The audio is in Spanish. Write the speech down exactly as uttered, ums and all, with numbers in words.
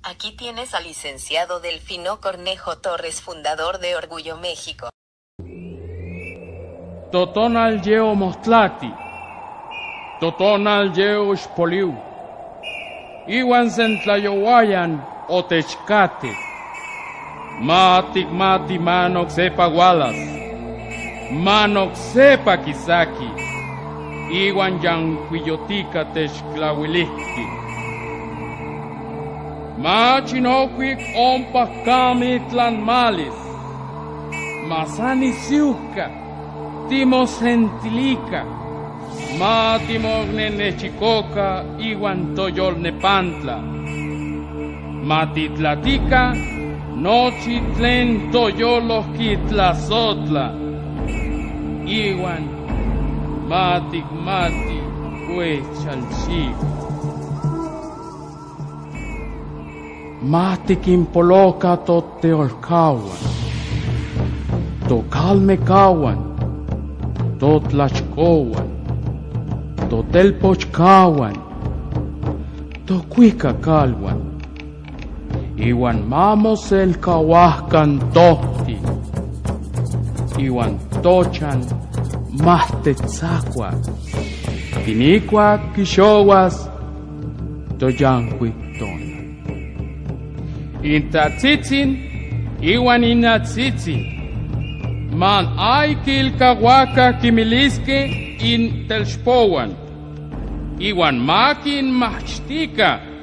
Aquí tienes al licenciado Delfino Cornejo Torres, fundador de Orgullo México. Totonal yeo Mostlati, Totonal yeo Xpoliu, Iwan Sentlayowayan Otechcate, Matic Mati Manok Sepa Gualas, Manok Sepa Kisaki, Iwan Yanquillotica Techclawilihki, Machinoquic Ompa Camitlan Malis, Masani Siuca, Timos Gentilica, Matimogne Nechicoca, Iwan Toyol Nepantla, Matitlatica, Nochitlen Toyolos Kitlazotla, Iwan Matic Mati Huechalchico, Matic Impoloca Toteolcawan, Tocalmecawan, Totlachcowan, Totelpochcawan, Tocuicacalwan, Iwan Mamos el Cahuascan Tohti, Iwan Tochan Mastetzacua, Tinicua Quixoguas, Toyancuictona. Intatzitzin, Iwan Inatzitzin, Man ay kilkahuaca kimilisque in telxpowan, Iwan makin machtica,